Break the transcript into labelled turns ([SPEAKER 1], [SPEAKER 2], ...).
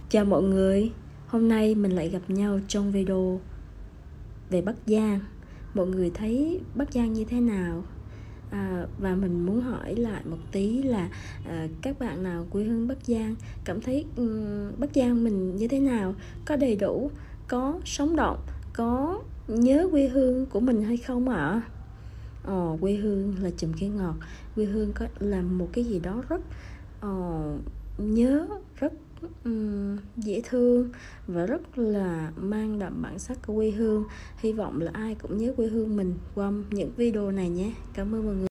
[SPEAKER 1] Chào mọi người, hôm nay mình lại gặp nhau trong video về Bắc Giang. Mọi người thấy Bắc Giang như thế nào? Và mình muốn hỏi lại một tí là các bạn nào quê hương Bắc Giang cảm thấy Bắc Giang mình như thế nào? Có đầy đủ, có sống động, có nhớ quê hương của mình hay không ạ? Quê hương là chùm cây ngọt, quê hương là một cái gì đó rất nhớ, rất dễ thương và rất là mang đậm bản sắc của quê hương. Hy vọng là ai cũng nhớ quê hương mình qua những video này nhé. Cảm ơn mọi người.